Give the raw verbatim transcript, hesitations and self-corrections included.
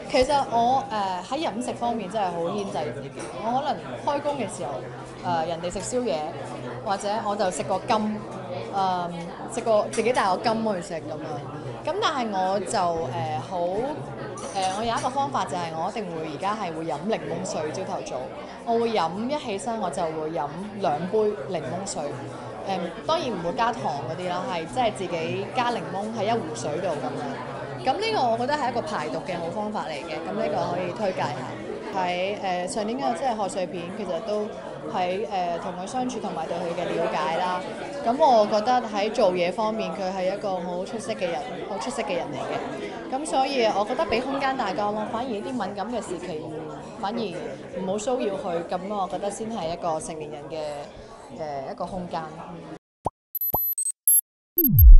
其實我誒喺、呃、飲食方面真係好牽制自己。我可能開工嘅時候，誒、呃、人哋食宵夜，或者我就食個金，誒、呃、食個自己帶個金去食咁樣。咁但係我就誒好誒，我有一個方法就係我一定會而家係會飲檸檬水，朝頭早我會飲一起身我就會飲兩杯檸檬水。誒、呃、當然唔會加糖嗰啲啦，係即係自己加檸檬喺一壺水度咁樣。咁呢個我覺得係一個排毒嘅好方法嚟嘅，咁呢個可以推介下。喺誒、呃、上年嘅即係賀歲片，其實都喺誒同佢相處同埋對佢嘅了解啦。咁我覺得喺做嘢方面，佢係一個好出色嘅人，好出色嘅人嚟嘅。咁所以我覺得俾空間大家咯，反而呢啲敏感嘅時期，反而唔好騷擾佢。咁我覺得先係一個成年人嘅誒、呃、一個空間。